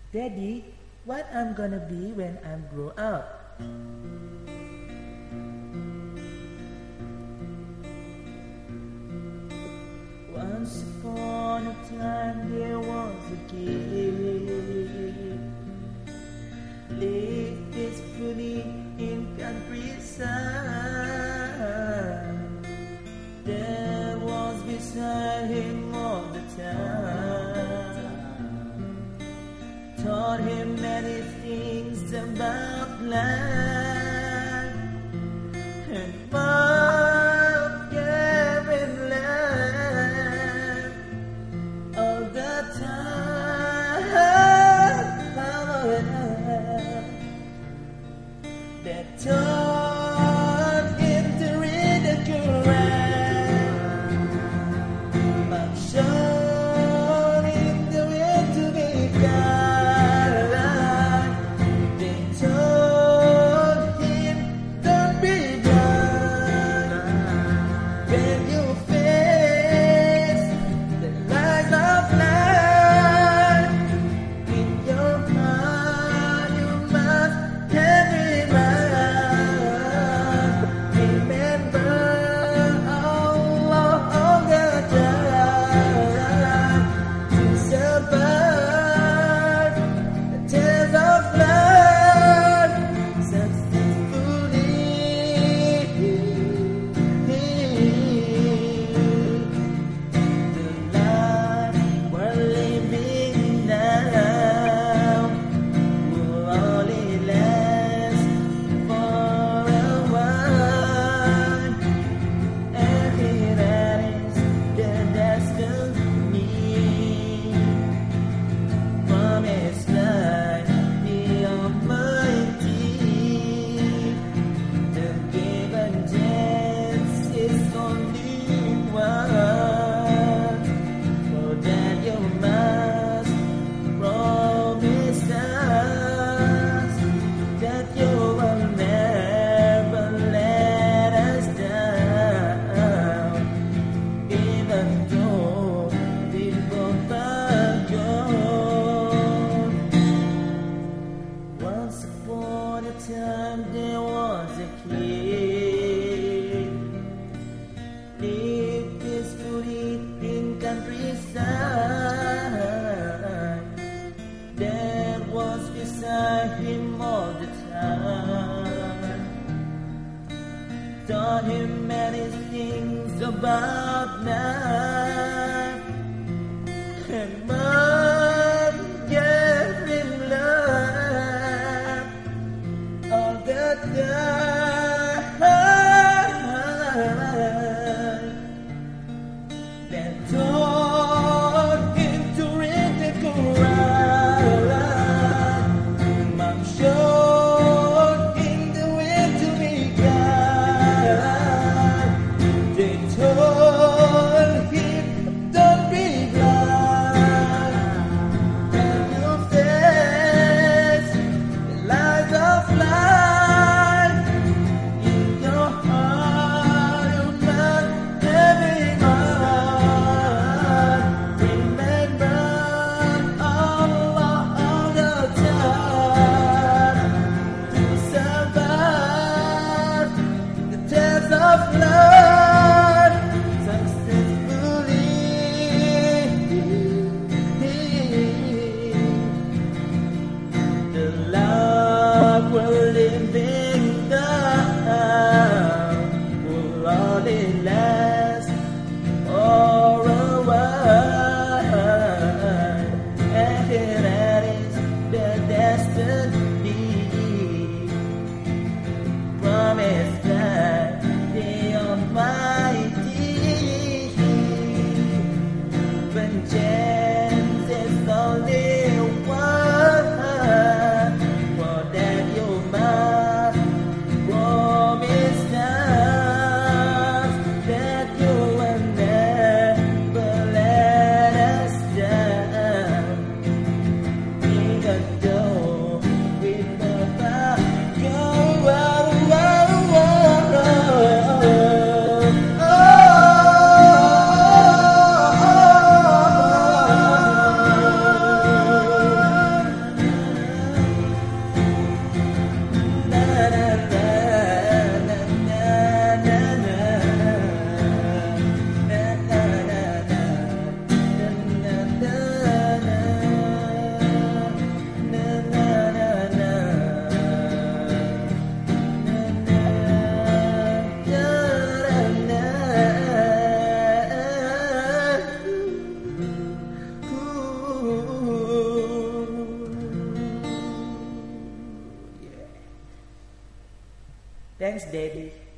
Daddy, what I'm gonna be when I'm grow up? Once upon a time there was a kid lived peacefully in countryside. There was beside him all the time, taught him many things about life, and mom gave him life all the time. That taught him to read the Quran. Mom showed him the way to be kind. They told him, don't be blind. When you face the light of life in your heart, you must have it right. Remember all of the time to survive the test of life successfully. The life we're living now will only last for a while, and that is the destiny. From His light, the Almighty, the given chance is only one. For that you must promise us that you will never let us down, even though we both are gone. Once upon a time there was a kid lived peacefully in countryside. There was beside him all the time, taught him many things about life, and mom gave him love all the time. That taught him to read the Quran. Mom showed him the way to be kind. They told him Thanks, Daddy.